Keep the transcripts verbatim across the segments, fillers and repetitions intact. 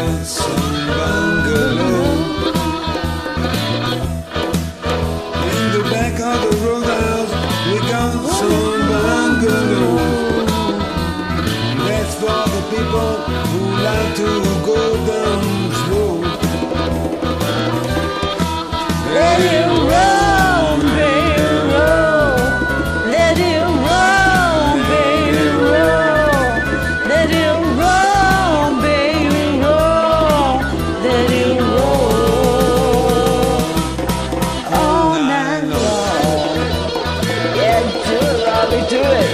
got some bungalow. In the back of the roadhouse, we got some bungalow. That's for the people who like to go down slow. Let it roll, baby, roll. Let it roll, baby, roll. Let it roll, baby, roll. Let it roll all night long. Yeah, do it, Robbie, do it.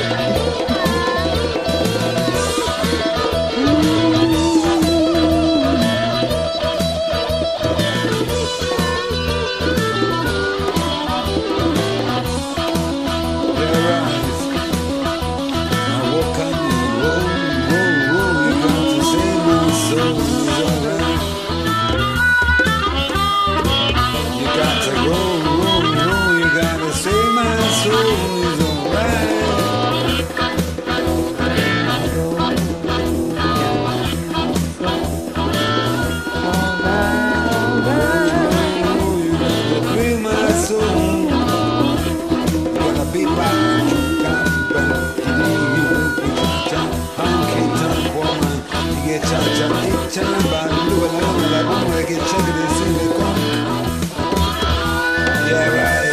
Yeah, right.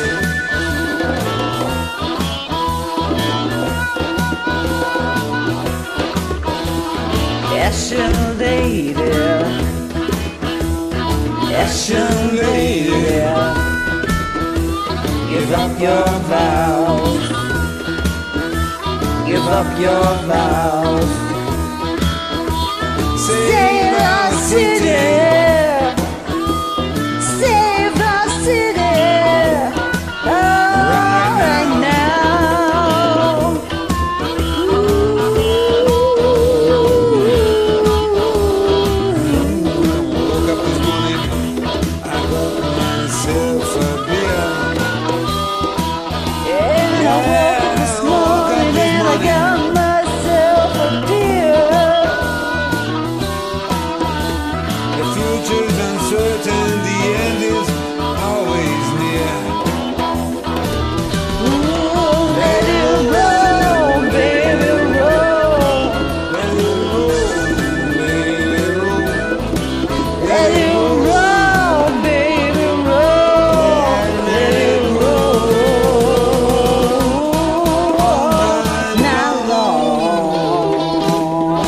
Yes, young lady. Yes, young lady. Give up your vows. Give up your vows. Save our city. Save our city. Oh, right now. Woke up this morning, I got myself a beer. Yeah, I woke up this morning and I got myself a beer. The future's uncertain, the end is always near. Ooh, let it roll, baby, roll. Let it roll, baby, roll. Let it roll, baby, roll. Let it roll all night long.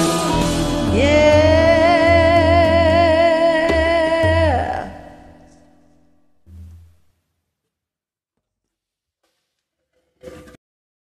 Yeah.